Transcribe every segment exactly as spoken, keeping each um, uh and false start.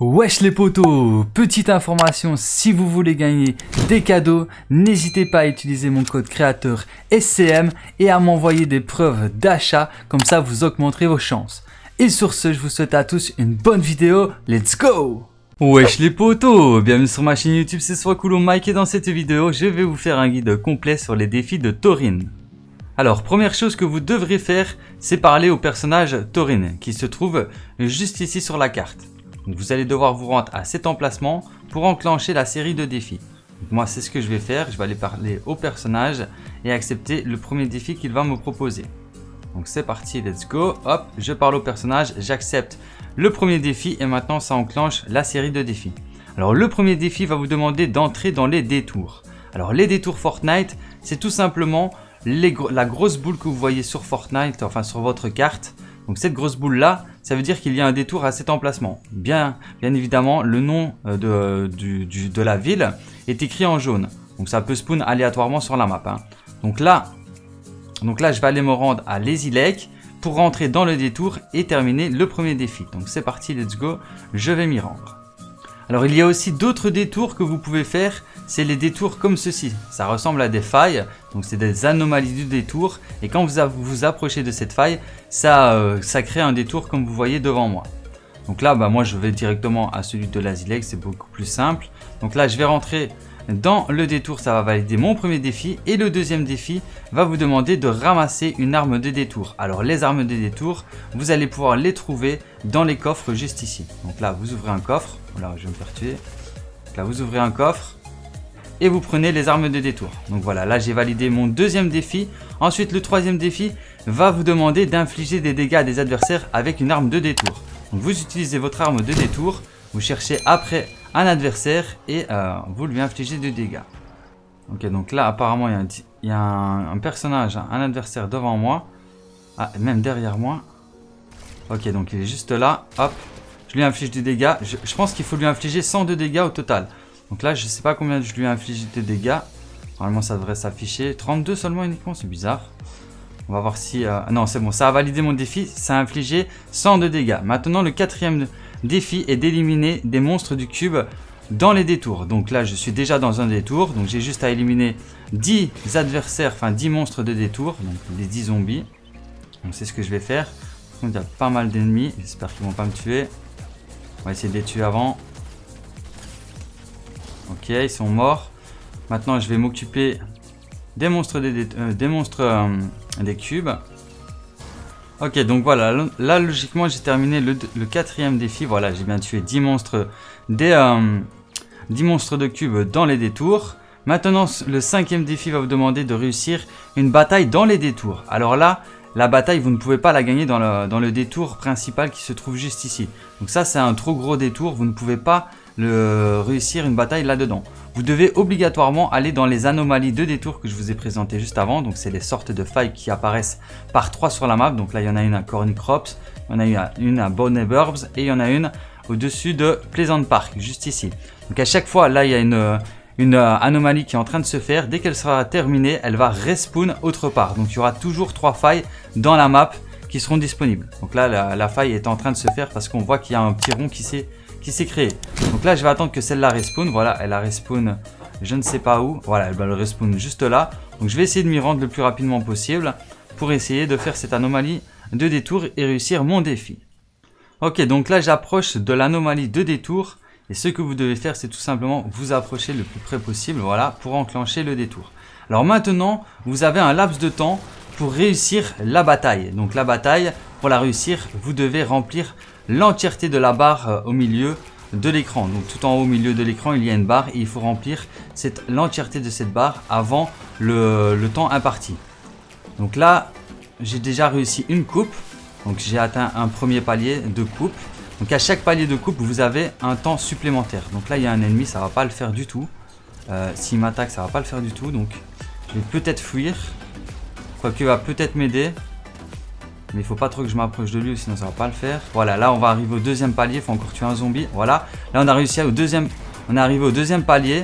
Wesh les potos, petite information, si vous voulez gagner des cadeaux, n'hésitez pas à utiliser mon code créateur S C M et à m'envoyer des preuves d'achat, comme ça vous augmenterez vos chances. Et sur ce, je vous souhaite à tous une bonne vidéo, let's go! Wesh les potos, bienvenue sur ma chaîne YouTube, c'est Swakulo Mike et dans cette vidéo, je vais vous faire un guide complet sur les défis de Thorin. Alors, première chose que vous devrez faire, c'est parler au personnage Thorin, qui se trouve juste ici sur la carte. Donc vous allez devoir vous rendre à cet emplacement pour enclencher la série de défis. Donc moi c'est ce que je vais faire, je vais aller parler au personnage et accepter le premier défi qu'il va me proposer. Donc c'est parti, let's go, hop, je parle au personnage, j'accepte le premier défi et maintenant ça enclenche la série de défis. Alors le premier défi va vous demander d'entrer dans les détours. Alors les détours Fortnite, c'est tout simplement les, la grosse boule que vous voyez sur Fortnite, enfin sur votre carte. Donc cette grosse boule là, ça veut dire qu'il y a un détour à cet emplacement. Bien, bien évidemment, le nom de, du, du, de la ville est écrit en jaune. Donc ça peut spawn aléatoirement sur la map. Hein. Donc, là, donc là, je vais aller me rendre à Lazy Lake pour rentrer dans le détour et terminer le premier défi. Donc c'est parti, let's go, je vais m'y rendre. Alors il y a aussi d'autres détours que vous pouvez faire, c'est les détours comme ceci. Ça ressemble à des failles, donc c'est des anomalies du détour. Et quand vous vous approchez de cette faille, ça, euh, ça crée un détour comme vous voyez devant moi. Donc là, bah, moi je vais directement à celui de Lazy Lake, c'est beaucoup plus simple. Donc là, je vais rentrer dans le détour, ça va valider mon premier défi. Et le deuxième défi va vous demander de ramasser une arme de détour. Alors les armes de détour, vous allez pouvoir les trouver dans les coffres juste ici. Donc là, vous ouvrez un coffre. Voilà, je vais me faire tuer. Donc là, vous ouvrez un coffre. Et vous prenez les armes de détour. Donc voilà, là j'ai validé mon deuxième défi. Ensuite, le troisième défi va vous demander d'infliger des dégâts à des adversaires avec une arme de détour. Donc vous utilisez votre arme de détour, vous cherchez après un adversaire et euh, vous lui infligez des dégâts. Ok, donc là apparemment il y a un, il y a un, un personnage, un adversaire devant moi. Ah, même derrière moi. Ok, donc il est juste là. Hop, je lui inflige des dégâts. Je, je pense qu'il faut lui infliger cent deux dégâts au total. Donc là, je ne sais pas combien je lui ai infligé de dégâts. Normalement, ça devrait s'afficher. trente-deux seulement uniquement, c'est bizarre. On va voir si... Euh... Non, c'est bon, ça a validé mon défi. Ça a infligé cent deux dégâts. Maintenant, le quatrième défi est d'éliminer des monstres du cube dans les détours. Donc là, je suis déjà dans un détour. Donc j'ai juste à éliminer dix adversaires, enfin dix monstres de détour. Donc les dix zombies. Donc c'est ce que je vais faire. Donc il y a pas mal d'ennemis. J'espère qu'ils ne vont pas me tuer. On va essayer de les tuer avant. Ok, ils sont morts. Maintenant, je vais m'occuper des monstres des, euh, des monstres euh, des cubes. Ok, donc voilà. Là, logiquement, j'ai terminé le, le quatrième défi. Voilà, j'ai bien tué dix monstres, des, euh, dix monstres de cubes dans les détours. Maintenant, le cinquième défi va vous demander de réussir une bataille dans les détours. Alors là, la bataille, vous ne pouvez pas la gagner dans le, dans le détour principal qui se trouve juste ici. Donc ça, c'est un trop gros détour. Vous ne pouvez pas le, réussir une bataille là-dedans. Vous devez obligatoirement aller dans les anomalies de détour que je vous ai présentées juste avant. Donc c'est des sortes de failles qui apparaissent par trois sur la map. Donc là, il y en a une à Cornicrops, il y en a une à Bonnet Burbs et il y en a une au-dessus de Pleasant Park, juste ici. Donc à chaque fois, là, il y a une... une anomalie qui est en train de se faire. Dès qu'elle sera terminée, elle va respawn autre part. Donc il y aura toujours trois failles dans la map qui seront disponibles. Donc là, la, la faille est en train de se faire parce qu'on voit qu'il y a un petit rond qui s'est qui s'est créé. Donc là, je vais attendre que celle-là respawn. Voilà, elle a respawn je ne sais pas où. Voilà, elle va le respawn juste là. Donc je vais essayer de m'y rendre le plus rapidement possible pour essayer de faire cette anomalie de détour et réussir mon défi. Ok, donc là, j'approche de l'anomalie de détour. Et ce que vous devez faire, c'est tout simplement vous approcher le plus près possible, voilà, pour enclencher le détour. Alors maintenant, vous avez un laps de temps pour réussir la bataille. Donc la bataille, pour la réussir, vous devez remplir l'entièreté de la barre au milieu de l'écran. Donc tout en haut au milieu de l'écran, il y a une barre et il faut remplir l'entièreté de cette barre avant le, le temps imparti. Donc là, j'ai déjà réussi une coupe. Donc j'ai atteint un premier palier de coupe. Donc à chaque palier de coupe, vous avez un temps supplémentaire. Donc là, il y a un ennemi, ça va pas le faire du tout. Euh, S'il m'attaque, ça va pas le faire du tout. Donc je vais peut-être fuir. Quoique, il va peut-être m'aider. Mais il faut pas trop que je m'approche de lui, sinon ça va pas le faire. Voilà, là, on va arriver au deuxième palier. Il faut encore tuer un zombie. Voilà. Là, on a réussi au deuxième. On est arrivé au deuxième palier.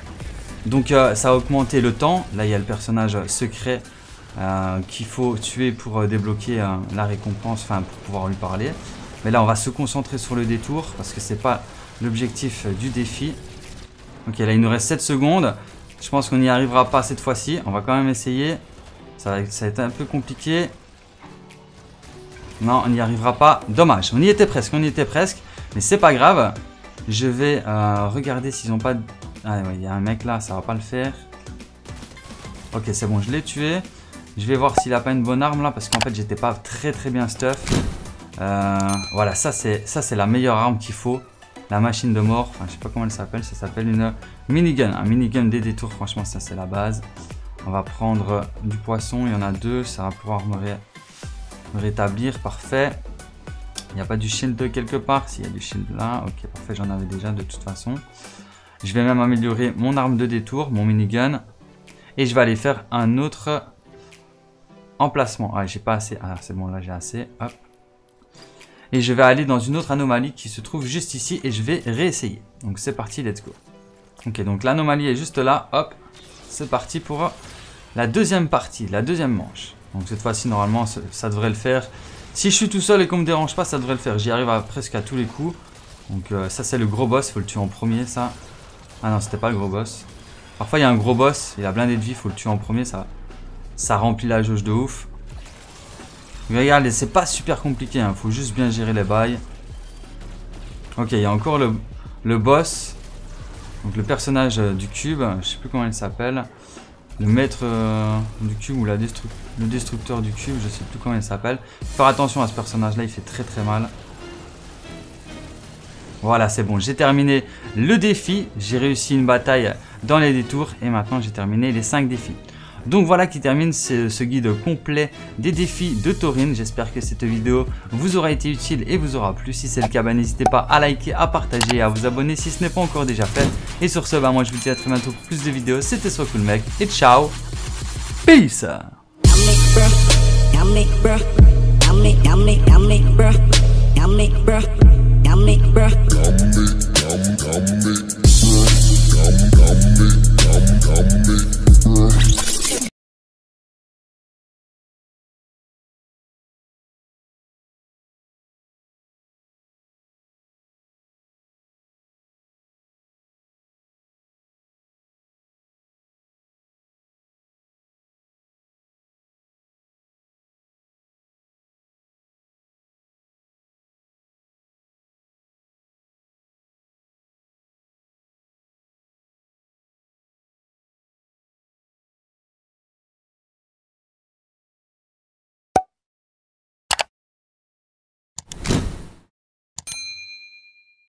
Donc euh, ça a augmenté le temps. Là, il y a le personnage secret euh, qu'il faut tuer pour euh, débloquer euh, la récompense. Enfin, pour pouvoir lui parler. Mais là, on va se concentrer sur le détour parce que c'est pas l'objectif du défi. Ok, là, il nous reste sept secondes. Je pense qu'on n'y arrivera pas cette fois-ci. On va quand même essayer. Ça va, ça va être un peu compliqué. Non, on n'y arrivera pas. Dommage. On y était presque. On y était presque. Mais c'est pas grave. Je vais euh, regarder s'ils n'ont pas... De... Ah ouais, il y a un mec là. Ça va pas le faire. Ok, c'est bon. Je l'ai tué. Je vais voir s'il a pas une bonne arme là. Parce qu'en fait, j'étais pas très très bien stuff. Euh, voilà, ça c'est ça c'est la meilleure arme qu'il faut. La machine de mort. Enfin, je sais pas comment elle s'appelle. Ça s'appelle une minigun. Un minigun des détours. Franchement, ça c'est la base. On va prendre du poisson. Il y en a deux. Ça va pouvoir me, ré... me rétablir. Parfait. Il n'y a pas du shield quelque part. S'il y a du shield là. Ok, parfait. J'en avais déjà de toute façon. Je vais même améliorer mon arme de détour. Mon minigun. Et je vais aller faire un autre emplacement. Ah, j'ai pas assez. Ah, c'est bon. Là, j'ai assez. Hop. Et je vais aller dans une autre anomalie qui se trouve juste ici. Et je vais réessayer. Donc, c'est parti. Let's go. Ok, donc l'anomalie est juste là. Hop. C'est parti pour la deuxième partie, la deuxième manche. Donc cette fois-ci, normalement, ça devrait le faire. Si je suis tout seul et qu'on me dérange pas, ça devrait le faire. J'y arrive à, presque à tous les coups. Donc euh, ça, c'est le gros boss. Il faut le tuer en premier, ça. Ah non, c'était pas le gros boss. Parfois, il y a un gros boss. Il a blindé de vie. Il faut le tuer en premier. Ça, ça remplit la jauge de ouf. Mais regardez, c'est pas super compliqué. Il hein. faut juste bien gérer les bails. Ok, il y a encore le, le boss. Donc le personnage du cube, je sais plus comment il s'appelle. Le maître euh, du cube ou la destru le destructeur du cube, je sais plus comment il s'appelle. Faire attention à ce personnage là, il fait très très mal. Voilà, c'est bon, j'ai terminé le défi. J'ai réussi une bataille dans les détours et maintenant j'ai terminé les cinq défis. Donc voilà qui termine ce, ce guide complet des défis de Taurine. J'espère que cette vidéo vous aura été utile et vous aura plu. Si c'est le cas, bah, n'hésitez pas à liker, à partager et à vous abonner si ce n'est pas encore déjà fait. Et sur ce, bah, moi je vous dis à très bientôt pour plus de vidéos. C'était SoCoolMec et ciao. Peace.